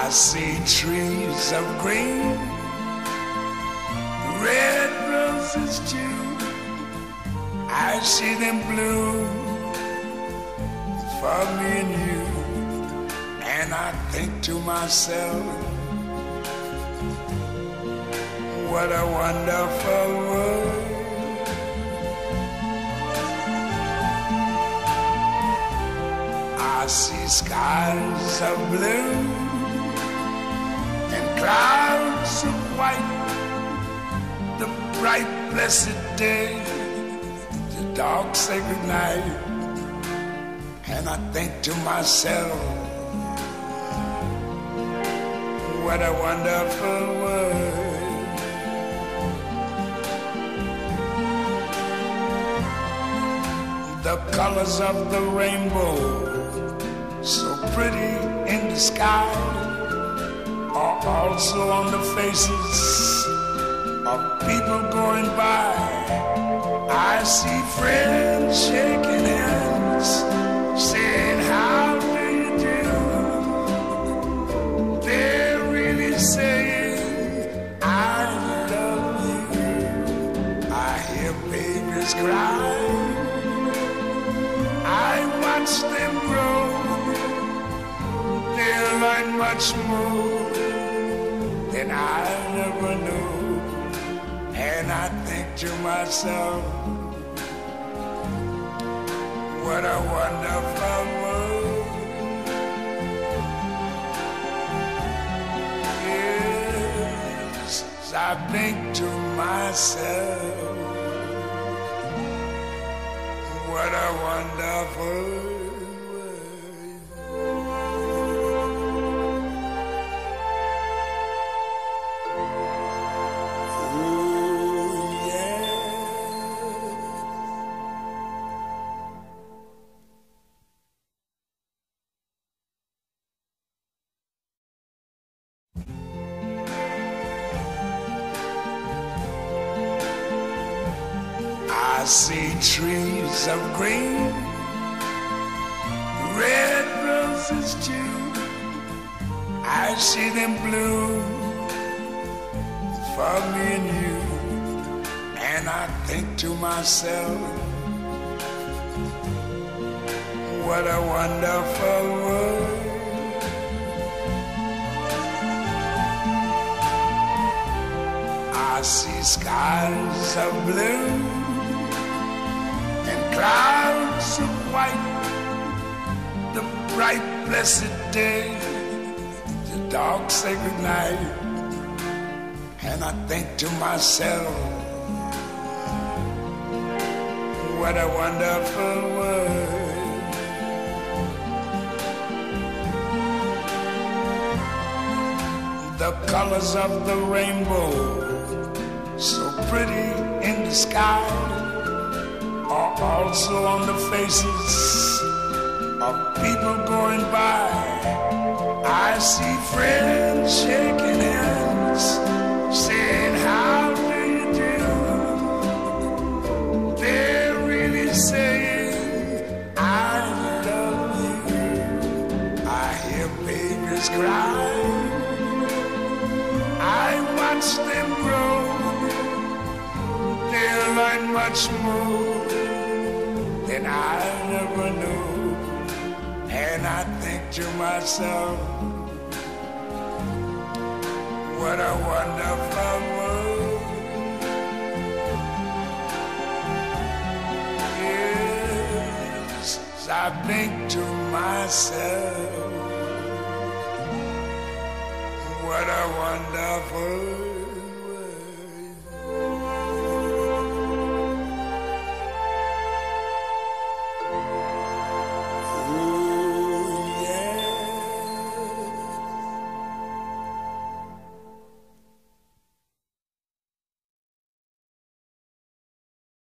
I see trees of green, red roses too. I see them bloom for me and you. And I think to myself, what a wonderful world. I see skies of blue and clouds of white, the bright blessed day, the dark sacred night. And I think to myself, what a wonderful world. The colors of the rainbow, so pretty in the sky, are also on the faces of people going by. I see friends shaking hands, saying, how do you do? They're really saying, I love you. I hear babies cry, I watch them grow. They'll learn much more than I never knew. And I think to myself, what a wonderful world. Yes, I think to myself, what a wonderful world. I see trees of green, red roses too. I see them bloom for me and you. And I think to myself, what a wonderful world. I see skies of blue and clouds of white, the bright blessed day, the dark sacred night. And I think to myself, what a wonderful world. The colors of the rainbow, so pretty in the sky, are also on the faces of people going by. I see friends shaking hands, saying, how do you do? They're really saying, I love you. I hear babies cry, I watch them grow. They'll learn much more than I never knew. And I think to myself, what a wonderful world. Yes, I think to myself, what a wonderful world.